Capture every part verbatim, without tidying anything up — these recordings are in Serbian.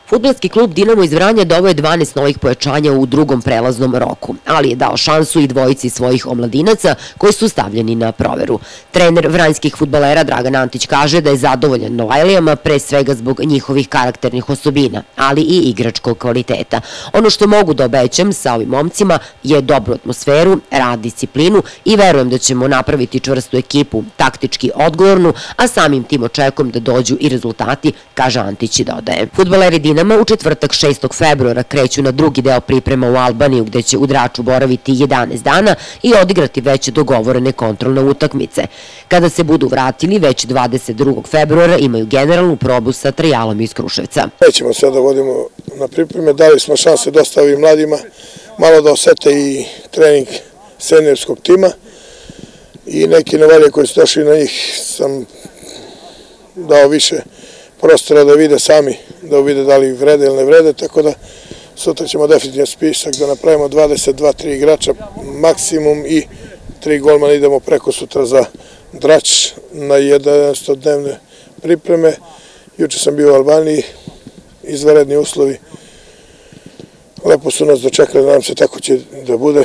Fudbalski klub Dinamo iz Vranja doveo je dvanaest novih pojačanja u drugom prelaznom roku, ali je dao šansu i dvojici svojih omladinaca koji su stavljeni na proveru. Trener vranjskih fudbalera Dragan Antić kaže da je zadovoljan Novajlijama pre svega zbog njihovih karakternih osobina, ali i igračkog kvaliteta. Ono što mogu da obećam sa ovim momcima je dobru atmosferu, rad, disciplinu i verujem da ćemo napraviti čvrstu ekipu, taktički odgovornu, a samim tim očekujem da dođu i rezultati, kaže Antić i dodaje. Fudbaleri Dinama u četvrtak šestog februara kreću na drugi deo priprema u Albaniju gde će u Draču boraviti jedanaest dana i odigrati već dogovorene kontrolne utakmice. Kada se budu vratili, već dvadeset drugog februara imaju generalnu probu sa trijalom iz Kruševca. Nećemo sve da vodimo na pripreme, dali smo šanse dosta ovim mladima, malo da osete i trening seniorskog tima i neki Novalije koji su došli na njih sam dao više prostora da vide sami, da uvide da li vrede ili ne vrede, tako da sutra ćemo definitivno spisak da napravimo dvadeset dva tri igrača maksimum i tri golmana, idemo preko sutra za Drač na jedanaestodnevne pripreme. Juče sam bio u Albaniji, izvanredni uslovi, lepo su nas dočekali, nadam se tako će da bude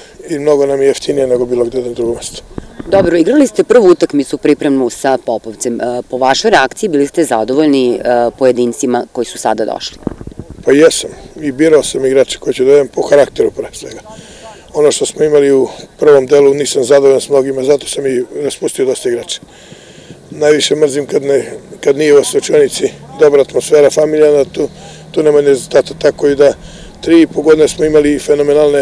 i mnogo nam je jeftinije nego bilo gde na drugom mestu. Dobro, igrali ste prvu utakmicu pripremnu sa Popovcem. Po vašoj reakciji bili ste zadovoljni pojedincima koji su sada došli? Pa jesam i birao sam igrače koji ću dovedem po karakteru pre svega. Ono što smo imali u prvom delu nisam zadovoljan s mnogima, zato sam i raspustio dosta igrača. Najviše mrzim kad, ne, kad nije u svečanici dobra atmosfera familijana, tu, tu nema rezultata, tako i da tri i po godine smo imali fenomenalne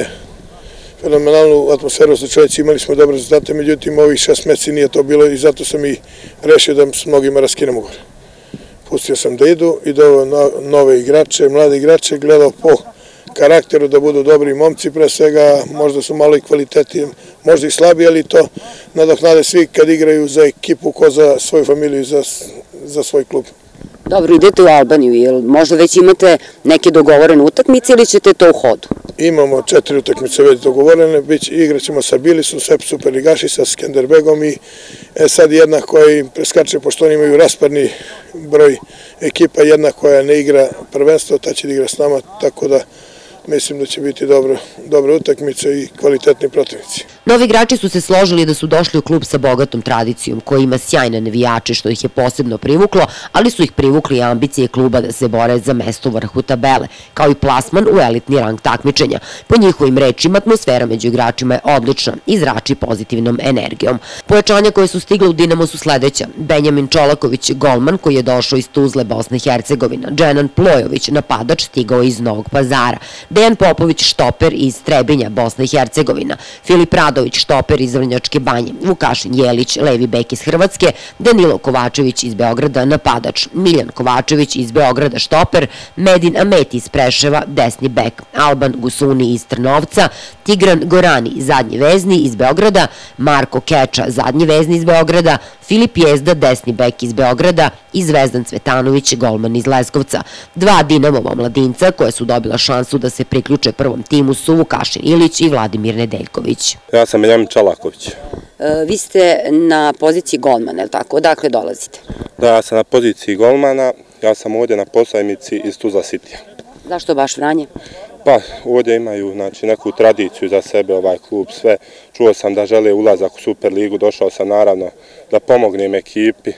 fenomenalnu atmosferu u svečanici, imali smo dobre rezultate, međutim ovih šest meseci nije to bilo i zato sam i rešio da s mnogima raskinem ugovor. Pustio sam da idu i doveo nove igrače, mlade igrače, gledao po karakteru da budu dobri momci pre svega, možda su malo i kvaliteti, možda i slabiji, ali to nadoknade svi kad igraju za ekipu, ko za svoju familiju i za, za svoj klub. Dobro, idete u Albaniju, jel možda već imate neke dogovorene utakmice ili ćete to u hodu? Imamo četiri utakmice već dogovorene, igraćemo sa Bilisom, sve superligaši, sa Skenderbegom i e, sad jedna koja im preskače, pošto oni imaju rasparni broj ekipa, jedna koja ne igra prvenstvo, ta će da igra s nama, tako da mislim da će biti dobro, dobre utakmice i kvalitetni protivnici. Novi igrači su se složili da su došli u klub sa bogatom tradicijom, koji ima sjajne navijače, što ih je posebno privuklo, ali su ih privukli i ambicije kluba da se bore za mesto u vrhu tabele, kao i plasman u elitni rang takmičenja. Po njihovim rečima, atmosfera među igračima je odlična i zrači pozitivnom energijom. Pojačanja koje su stigle u Dinamo su sledeća: Benjamin Čolaković, golman koji je došao iz Tuzle, Bosna i Hercegovina, Dženan Plojović, napadač, stigao iz Novog Pazara, Dejan Popović, štoper iz Trebinja, Bosna i Hercegovina, Filip Radović, štoper iz Vrnjačke Banje, Vukašin Jelić, levi bek iz Hrvatske, Danilo Kovačević iz Beograda, napadač, Miljan Kovačević iz Beograda, štoper, Medin Ameti iz Preševa, desni bek, Alban Gusuni iz Trnovca, Tigran Gorani, zadnji vezni iz Beograda, Marko Keča, zadnji vezni iz Beograda, Filip Jezda, desni bek iz Beograda i Zvezdan Cvetanović, golman iz Leskovca. Dva Dinamova mladinca koja su dobila šansu da se priključe prvom timu su Vukašin Ilić i Vladimir Nedeljković. Ja sam Benjamin Čolaković. Vi ste na poziciji golmana, je li tako? Odakle dolazite? Da, ja sam na poziciji golmana, ja sam ovdje na pozajmici iz Tuzla Citya. Zašto baš Vranje? Pa, ovdje imaju znači, neku tradiciju za sebe ovaj klub, sve. Čuo sam da žele ulazak u Superligu, došao sam naravno da pomognem ekipi.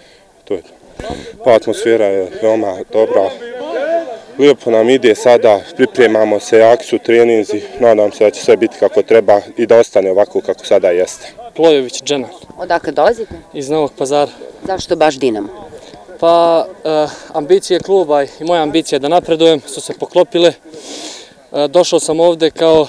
To je to. Pa, atmosfera je veoma dobra. Lijepo nam ide sada, pripremamo se, jaki su treninzi, nadam se da će sve biti kako treba i da ostane ovako kako sada jeste. Plojović, Dženan. Odakle dolazite? Iz Novog Pazara. Zašto baš Dinamo? Pa, ambicije kluba i moja ambicija da napredujem su se poklopile. Došao sam ovde kao,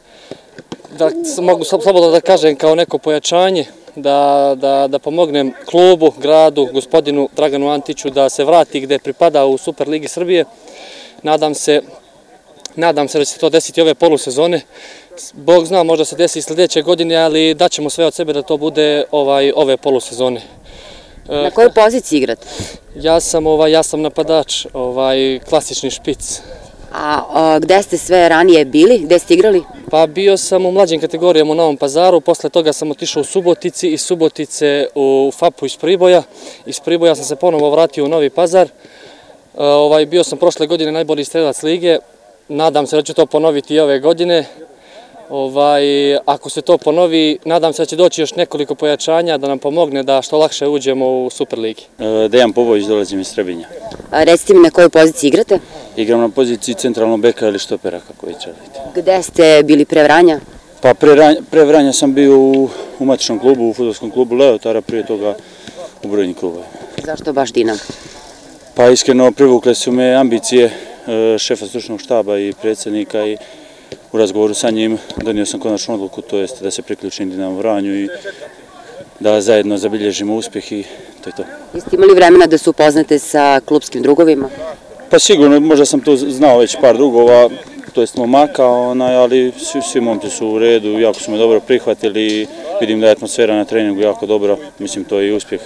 da mogu slobodno da kažem, kao neko pojačanje, da, da, da pomognem klubu, gradu, gospodinu Draganu Antiću da se vrati gde pripada u Superligi Srbije. Nadam se, nadam se da će se to desiti ove polusezone. Bog zna, možda se desi i sljedeće godine, ali daćemo sve od sebe da to bude ovaj, ove polusezone. Na kojoj poziciji igrate? Ja sam, ovaj, ja sam napadač, ovaj, klasični špic. A, a gde ste sve ranije bili? Gde ste igrali? Pa bio sam u mlađim kategorijama u Novom Pazaru, posle toga sam otišao u Subotici, iz Subotice u Fapu iz Priboja. Iz Priboja sam se ponovo vratio u Novi Pazar. Ovaj, bio sam prošle godine najbolji strelac lige, nadam se da ću to ponoviti i ove godine. Ovaj, ako se to ponovi, nadam se da će doći još nekoliko pojačanja da nam pomogne da što lakše uđemo u Superligi. Dejan Popović, dolazim iz Trebinja. Recite mi na kojoj poziciji igrate? Igram na poziciji centralnog beka ili štopera, kako već želite. Gde ste bili pre Vranja? Pa pre, pre Vranja sam bio u, u matičnom klubu, u fudbalskom klubu Leotara, prije toga u brojnim klubovima. Zašto baš Dinamo? Pa iskreno privukle su me ambicije šefa stručnog štaba i predsjednika i u razgovoru sa njim donio sam konačnu odluku, to jest da se priključim Dinamo Vranju i da zajedno zabilježimo uspjeh i to je to. Jeste imali vremena da se upoznate sa klubskim drugovima? Pa sigurno, možda sam to znao već par drugova, to jest momaka, onaj, ali svi, svi momci su u redu, jako su me dobro prihvatili i vidim da je atmosfera na treningu jako dobra, mislim to je i uspjeh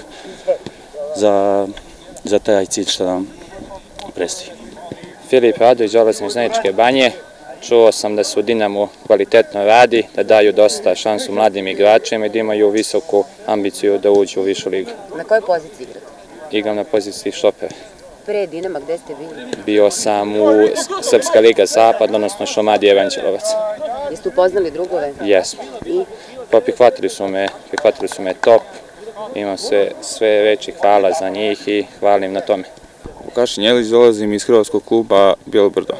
za, za taj cilj što nam predstoji. Filip Radović, dolazim iz Zeničke Banje. Čuo sam da se u Dinamu kvalitetno radi, da daju dosta šansu mladim igračima i da imaju visoku ambiciju da uđu u višu ligu. Na kojoj poziciji igrate? Igram na poziciji štopera. Pre Dinama gde ste bili? Bio sam u Srpska liga Zapad, odnosno Šumadija Evanđelovac. Jeste upoznali drugove? Jesmo. I? Pa prihvatili su me, prihvatili su me top. Imam sve, sve veći hvala za njih i hvalim na tome. Vukašin Jelić, dolazim iz hrvatskog kluba Bijelo Brdo.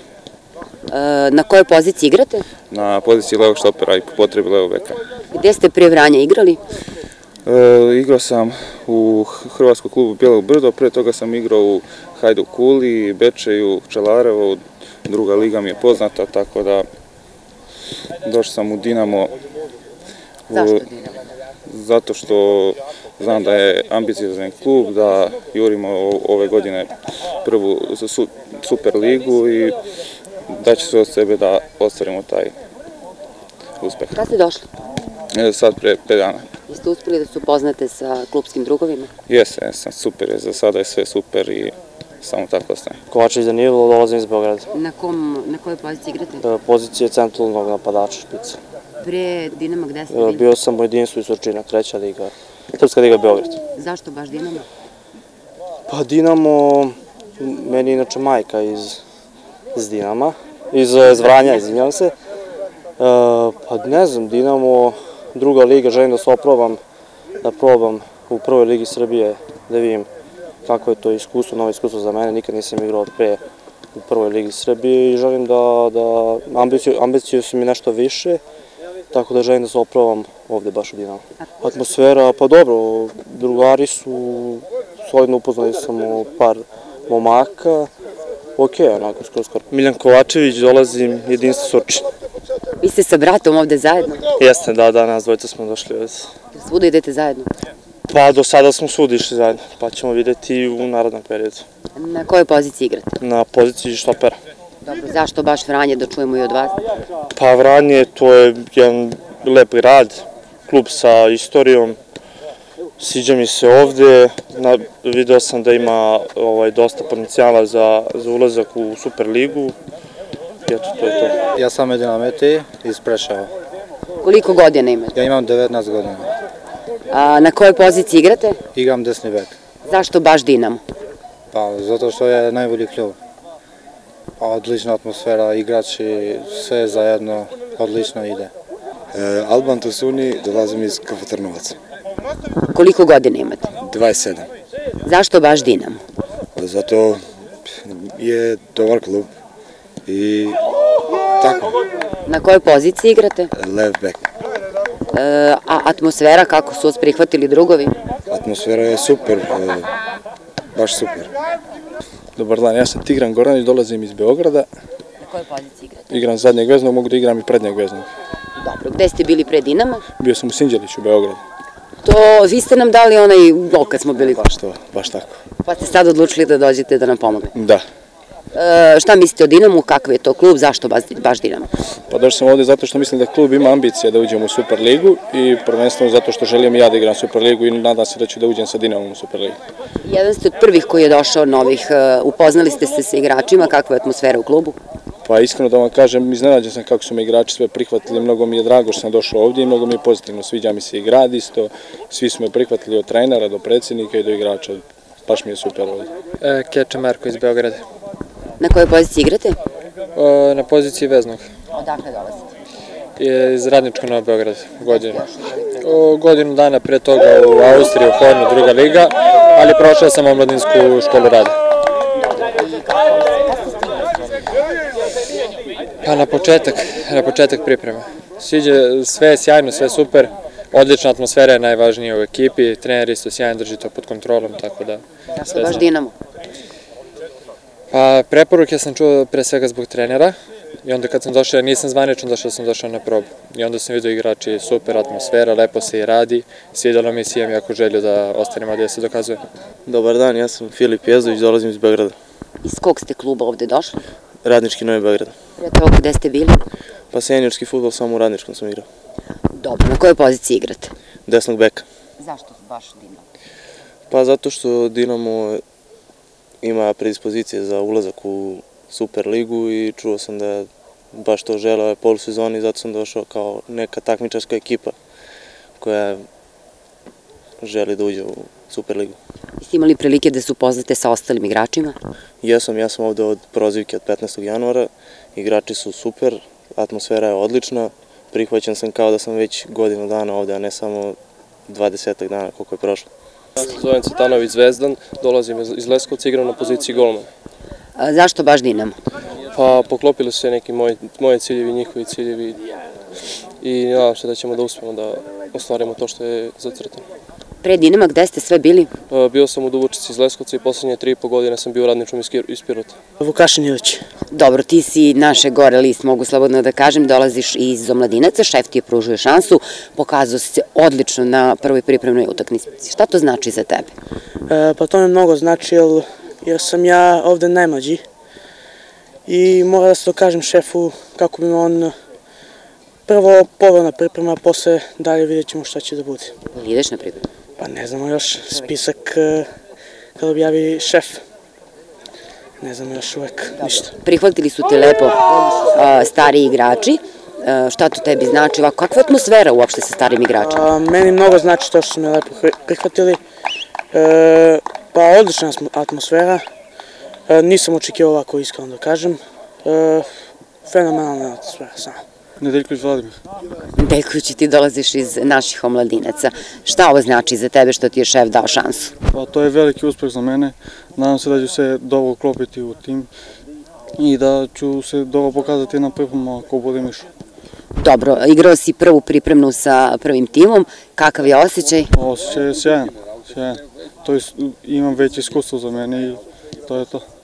Na kojoj poziciji igrate? Na poziciji levog štopera i po potrebi levog beka. Gde ste pre Vranja igrali? E, igrao sam u hrvatskom klubu Bijelo Brdo, pre toga sam igrao u Hajduk Kuli, Bečeju, Čelarevo, druga liga mi je poznata, tako da došao sam u Dinamo. Zašto Dinamo? Zato što znam da je ambiciozan klub, da jurimo ove godine prvu super ligu i da će se od sebe da ostvarimo taj uspeh. Kada ste došli? Sad pre pet dana. Jeste uspjeli da se upoznate sa klubskim drugovima? Jesam, jesam, super je, za sada je sve super i samo tako ostaje. Kovačević Danilo, dolazim iz Beograda. Na, kom, na kojoj poziciji igrate? Pozicije centralnog napadača špica. Pre Dinama gde ste bili? Bio sam u jedinstvu iz Surčina, treća liga, Srpska liga Beograd. Zašto baš Dinamo? Pa Dinamo, meni je inače majka iz, iz Dinama, iz Vranja, izvinjavam se. E, pa ne znam, Dinamo, druga liga, želim da se oprobam, da probam u prvoj ligi Srbije, da vidim kako je to iskustvo, novo iskustvo za mene, nikad nisam igrao pre u prvoj ligi Srbije i želim da, da ambiciju, ambiciju su mi nešto više, tako da želim da se oprobam ovde baš u Dinamo. Atmosfera, pa dobro, drugari su, solidno upoznali sam u par momaka, ok, onako skoro skoro. Miljan Kovačević, dolazim jedinstvo Surčin. Vi ste sa bratom ovde zajedno? Jeste, da, da, nas dvojica smo došli ovde. Svuda idete zajedno? Pa do sada smo svud išli zajedno, pa ćemo videti u narodnom periodu. Na kojoj poziciji igrate? Na poziciji štopera. Dobro, zašto baš Vranje, da čujemo i od vas? Pa Vranje, to je jedan lep grad, klub sa istorijom. Sviđa mi se ovde, na, video sam da ima ovaj, dosta potencijala za, za ulazak u Superligu. Eto, to je to. Ja sam Medina Meti iz Preševa. Koliko godina imate? Ja imam devetnaest godina. A na kojoj poziciji igrate? Igram desni bek. Zašto baš Dinamo? Pa zato što je najbolji klub. Odlična atmosfera, igrači, sve zajedno odlično ide. E, Alban Tosuni, dolazim iz Kafa Trnovac. Koliko godina imate? dvadeset sedam. Zašto baš Dinamo? Zato je dobar klub i tako. Na kojoj poziciji igrate? Lev bek. E, a atmosfera, kako su vas prihvatili drugovi? Atmosfera je super, e, baš super. Dobar dan, ja sam Tigran Goranić, dolazim iz Beograda. Na kojoj poziciji igrate? Igram zadnjeg veznog, mogu da igram i prednjeg veznog. Dobro, gde ste bili pre Dinama? Bio sam u Sinđeliću u Beogradu. To, vi ste nam dali onaj gol kad smo bili. Baš to, baš tako. Pa ste sad odlučili da dođete da nam pomognete? Da. E, šta mislite o Dinamu, kakav je to klub, zašto baš Dinamo? Pa došao sam ovde zato što mislim da klub ima ambicije da uđemo u Superligu i prvenstveno zato što želim i ja da igram Superligu i nadam se da ću da uđem sa Dinamom u Superligu. Jedan ste od prvih koji je došao novih, upoznali ste se sa igračima, kakva je atmosfera u klubu? Pa iskreno da vam kažem, iznenađen sam kako su me igrači sve prihvatili, mnogo mi je drago što sam došao ovdje i mnogo mi je pozitivno, sviđa mi se i grad isto, svi su me prihvatili od trenera do predsjednika i do igrača, baš mi je super ovdje. Keče Marko iz Beograda. Na kojoj poziciji igrate? Na poziciji veznog. Odakle dolazite? Iz Radničkog Novog Beograda, godinu. Godinu dana pre toga u Austriji, u Hornu, druga liga, ali prošao sam omladinsku školu rada. Pa na početak, na početak pripreme. Sviđa, sve je sjajno, sve super, odlična atmosfera je najvažnija u ekipi, trener isto sjajno drži to pod kontrolom, tako da... Zašto baš Dinamo? Pa preporuke sam čuo pre svega zbog trenera i onda kad sam došao, nisam zvanično došao, sam došao na probu. I onda sam vidio igrači, super atmosfera, lepo se i radi, svidjelo mi se, imam jako želju da ostanemo gdje se dokazuje. Dobar dan, ja sam Filip Jezović, dolazim iz Beograda. Iz kog ste kluba ovde došli? Radnički Novi Beograd. Pre toga gde ste bili? Pa seniorski fudbal samo u Radničkom sam igrao. Dobro, na kojoj poziciji igrate? Desnog beka. Zašto baš Dinamo? Pa zato što Dinamo ima predispozicije za ulazak u Super ligu i čuo sam da baš to žele ove polusezoni i zato sam došao kao neka takmičarska ekipa koja želi da uđe u Super ligu. Jeste imali prilike da se upoznate sa ostalim igračima? Jesam, ja sam ovde od prozivke od petnaestog januara, igrači su super, atmosfera je odlična, prihvaćen sam kao da sam već godinu dana ovde, a ne samo dvadesetak dana koliko je prošlo. Zovem Cetanović Zvezdan, dolazim iz Leskovca, igram na poziciji golmana. Zašto baš Dinamo? Pa poklopili su se neki moji ciljevi, njihovi ciljevi i nadam se da ćemo da uspemo da ostvarimo to što je zacrtano. Pre Dinama gde ste sve bili? Bio sam u Dubočici iz Leskovca i poslednje tri i po godine sam bio u Radničkom iz Pirota. Vukašin Ilić. Dobro, ti si naše gore list, mogu slobodno da kažem, dolaziš iz Omladinaca, šef ti je pružio šansu, pokazao si se odlično na prvoj pripremnoj utakmici. Šta to znači za tebe? Pa to mi mnogo znači jer sam ja ovde najmlađi i mora da se to kažem šefu kako bi me on prvo poveo na priprema, a posle dalje vidjet ćemo šta će da bude. Ili ideš na pripremu? Pa ne znamo još, spisak kada objavi šef. Ne znamo još uvek ništa. Prihvatili su te lepo stariji igrači. Šta to tebi znači? Kakva je atmosfera uopšte sa starim igračima? Meni mnogo znači to što su me lepo prihvatili. Pa odlična atmosfera. Nisam očekivao ovako, iskreno da kažem. Fenomenalna atmosfera sama. Nedeljković Vladimir. Nedeljković, ti dolaziš iz naših Omladinaca. Šta ovo znači za tebe što ti je šef dao šansu? Pa to je veliki uspeh za mene. Nadam se da ću se dobro uklopiti u tim i da ću se dobro pokazati na pripremu ako budem išao. Dobro, igrao si prvu pripremnu sa prvim timom. Kakav je osjećaj? Osjećaj je sjajan. Sjajan. Imam već iskustvo za mene i to je to.